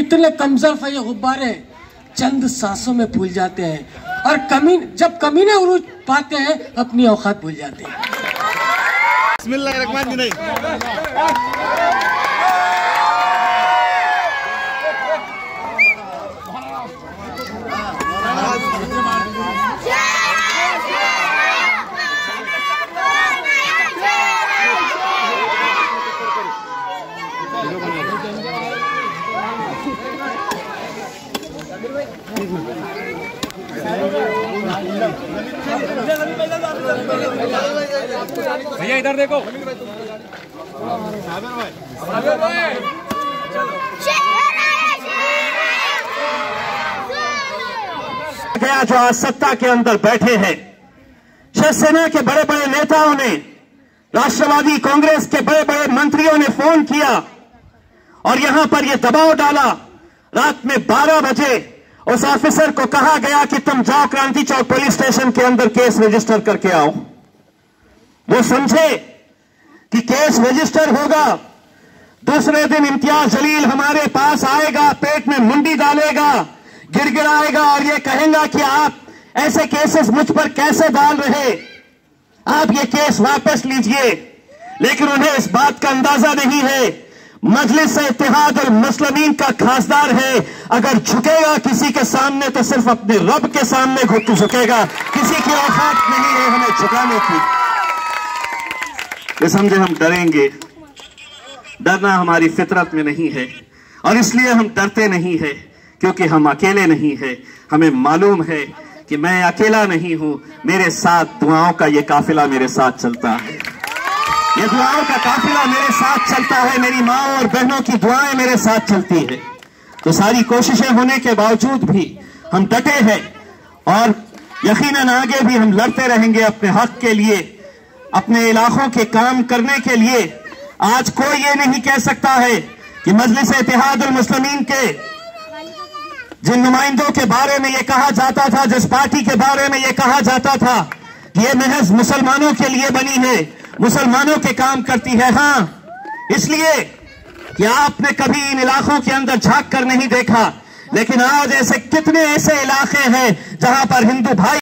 इतने कमजोर ये गुब्बारे चंद सांसों में फूल जाते हैं और जब कमीने उरूज पाते हैं अपनी औकात भूल जाते हैं। भैया इधर देखो। गया जो आज सत्ता के अंदर बैठे हैं, शिवसेना के बड़े बड़े नेताओं ने, राष्ट्रवादी कांग्रेस के बड़े बड़े मंत्रियों ने फोन किया और यहां पर यह दबाव डाला। रात में 12 बजे उस ऑफिसर को कहा गया कि तुम जाओ क्रांति चौक पुलिस स्टेशन के अंदर केस रजिस्टर करके आओ। वो समझे कि केस रजिस्टर होगा, दूसरे दिन इम्तियाज जलील हमारे पास आएगा, पेट में मुंडी डालेगा, गिड़गिड़ाएगा और ये कहेगा कि आप ऐसे केसेस मुझ पर कैसे डाल रहे, आप ये केस वापस लीजिए। लेकिन उन्हें इस बात का अंदाजा नहीं है मजलिस इत्तेहाद और मुस्लिमीन का खासदार है, अगर झुकेगा किसी के सामने तो सिर्फ अपने रब के सामने घुट झुकेगा, किसी की औकात नहीं है हमें झुकाने की। ये समझे हम डरेंगे, डरना हमारी फितरत में नहीं है और इसलिए हम डरते नहीं है क्योंकि हम अकेले नहीं है। हमें मालूम है कि मैं अकेला नहीं हूं, मेरे साथ दुआओं का ये काफिला मेरे साथ चलता है, ये दुआओं का काफिला मेरे साथ चलता है, मेरी माँ और बहनों की दुआएं मेरे साथ चलती है। तो सारी कोशिशें होने के बावजूद भी हम डटे हैं और यकीनन आगे भी हम लड़ते रहेंगे अपने हक के लिए, अपने इलाकों के काम करने के लिए। आज कोई ये नहीं कह सकता है कि मजलिस इत्तेहाद और मुस्लिमीन के जिन नुमाइंदों के बारे में ये कहा जाता था, जिस पार्टी के बारे में ये कहा जाता था कि ये महज मुसलमानों के लिए बनी है, मुसलमानों के काम करती है, हां इसलिए कि आपने कभी इन इलाकों के अंदर झांक कर नहीं देखा, लेकिन आज ऐसे कितने ऐसे इलाके हैं जहां पर हिंदू भाई